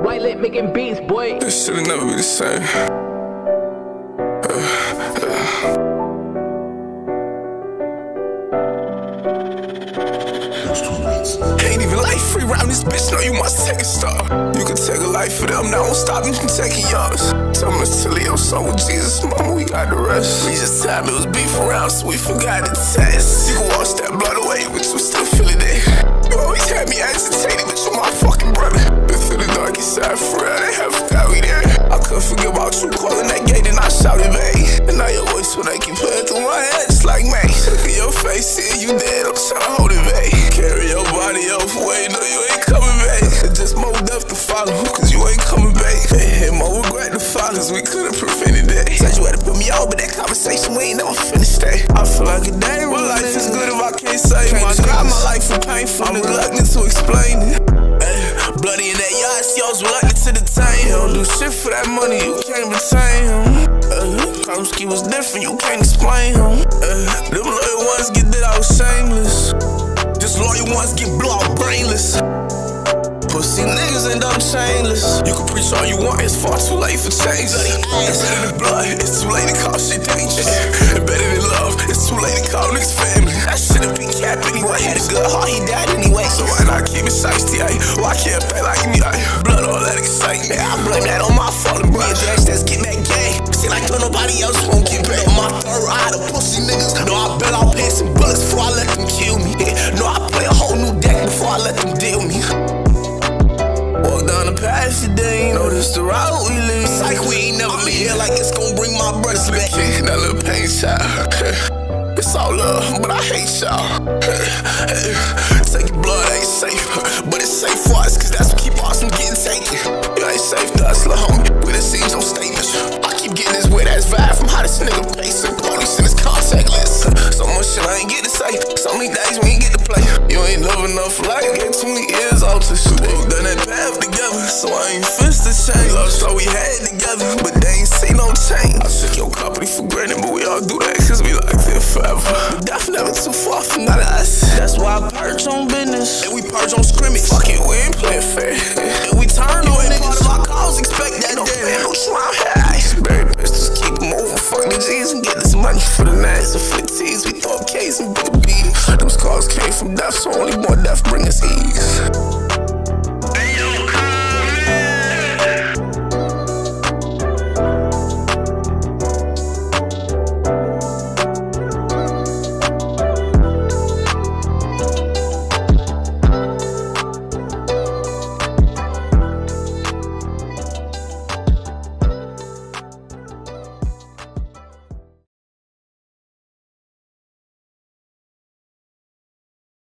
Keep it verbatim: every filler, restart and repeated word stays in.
White lit making beats, boy. This shit'll never be the same. Uh, uh. Ain't even life free round this bitch, no, you must take a stop. You can take a life for them, now don't stop them from taking yours. Tell me to Leo, son with Jesus, mama, we got the rest. We just time it was beef around, so we forgot the test. You can wash that blood away, but you still feel it there. You always had me agitated, but you my fucking brother. Been through the darkest side for real, they have forgot we there. I couldn't forget about you calling that gate and I shouted, babe. And now your voice when they keep playing through my head, just like me. Look at your face, see you dead, I'm trying to hold it, babe. Carry your body off way, no you ain't coming back. It's just more death to follow, cause you ain't coming back. And more regret to follow, cause we could've prevented that. Said you had to put me on, but that conversation, we ain't never finished that. I feel like a day, well life is good if I can't save my describe my life from painful, I'm reluctant to explain it. Ay, bloody in that yard, see I was reluctant to detain. You don't do shit for that money, you can't retain him. Uh, Kermskii was different, you can't explain him. Uh, them loyal ones get that I was shameless. Just loyal ones get blow out brainless. Pussy niggas end up chainless. You can preach all you want, it's far too late for change. It's better than blood, it's too late to call shit dangerous. And better than love, it's too late to call niggas family. That should've been cap anyway, had a good heart, he died anyway. So why not keep it shiesty, ay? Why can't pay like me, ay? Blood all that excitement, I blame that on my fault. Me and Dash, let's get that gang. See like don't nobody else won't get back. My third eye, the pussy niggas. No, I bet I'll pay some bullets before I let them kill me. No, I play a whole new deck before I let them deal me. Walk down the path today, know this the route we live. It's like we ain't never leave here, like it's gon' bring my brothers back. That little pain child. It's all love, but I hate y'all. Taking blood ain't safe, but it's safe for us, cause that's what keep us from getting taken. It ain't safe to us, little homie, with it seems no statements. I keep getting this weird ass vibe from how this nigga facing police in his contact list. So much shit I ain't get to say, so many days we ain't get to play. You ain't love enough life, get too many years out to shoot. Walked down that path together, so I ain't fist to change. Love so we had together, but they ain't see no change. I took your company for granted, but we all do that cause we like it forever. But death never too far from none of us. That's why I purge on business, and we purge on scrimmage. Fuck it, we ain't playing fair. And we turn on niggas, part of our cause, expect that no fan, no try high. Bury pistols, keep them moving, fuck the G's and get this money for the nines and fifties. We throw up K's and big beatings. Them scars came from death, so only more death bring us ease.